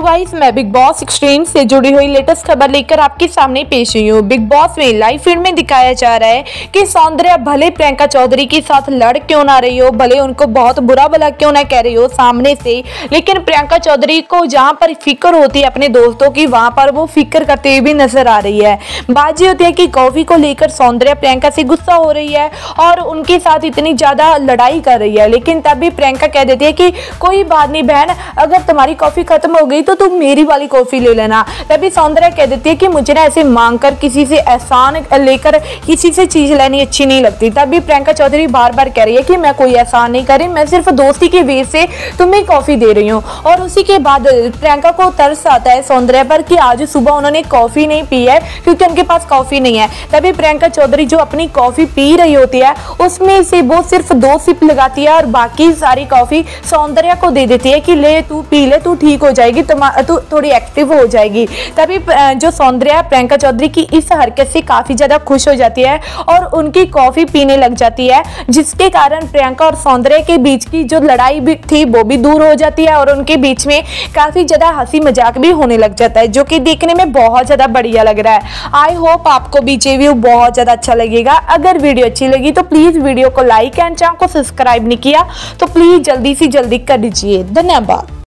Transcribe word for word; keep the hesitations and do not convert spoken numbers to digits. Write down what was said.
Guys, मैं big boss सोलह से जुड़ी हुई लेटेस्ट खबर लेकर आपके सामने पेश हुई हूँ। बिग बॉस में लाइव फीड में दिखाया जा रहा है कि सौंदर्या भले प्रियंका चौधरी के साथ लड़ क्यों ना रही हो, भले उनको बहुत बुरा भला क्यों ना कह रही हो सामने से, लेकिन प्रियंका चौधरी को जहाँ पर फिक्र होती है अपने दोस्तों की, वहां पर वो फिक्र करते हुए भी नजर आ रही है। बात होती है कि कॉफी को लेकर सौंदर्या प्रियंका से गुस्सा हो रही है और उनके साथ इतनी ज्यादा लड़ाई कर रही है, लेकिन तब भी प्रियंका कह देती है कि कोई बात नहीं बहन, अगर तुम्हारी कॉफी खत्म हो गई तो तुम मेरी वाली कॉफी ले लेना। तभी सौंदर्या कह देती है कि मुझे ना ऐसे मांगकर किसी से एहसान लेकर किसी से चीज लेनी अच्छी नहीं लगती। तभी प्रियंका चौधरी बार बार कह रही है कि मैं कोई एहसान नहीं कर रही, मैं सिर्फ दोस्ती के वे से तुम्हें कॉफी दे रही हूँ। और उसी के बाद प्रियंका को तरस आता है सौंदर्या पर कि आज सुबह उन्होंने कॉफी नहीं पी है क्योंकि उनके पास कॉफी नहीं है। तभी प्रियंका चौधरी जो अपनी कॉफी पी रही होती है उसमें से वो सिर्फ दो सिप लगाती है और बाकी सारी कॉफी सौंदर्या को दे देती है कि ले तू पी ले, तू ठीक हो जाएगी, तू थोड़ी एक्टिव हो जाएगी। तभी जो सौंदर्या प्रियंका चौधरी की इस हरकत से काफी ज्यादा खुश हो जाती है और उनकी कॉफी पीने लग जाती है, जिसके कारण प्रियंका और सौंदर्या के बीच की जो लड़ाई भी थी वो भी दूर हो जाती है और उनके बीच में काफी ज्यादा हंसी मजाक भी होने लग जाता है, जो कि देखने में बहुत ज्यादा बढ़िया लग रहा है। आई होप आपको भी ये व्यू बहुत ज्यादा अच्छा लगेगा। अगर वीडियो अच्छी लगी तो प्लीज वीडियो को लाइक एंड चैनल को सब्सक्राइब नहीं किया तो प्लीज जल्दी से जल्दी कर दीजिए। धन्यवाद।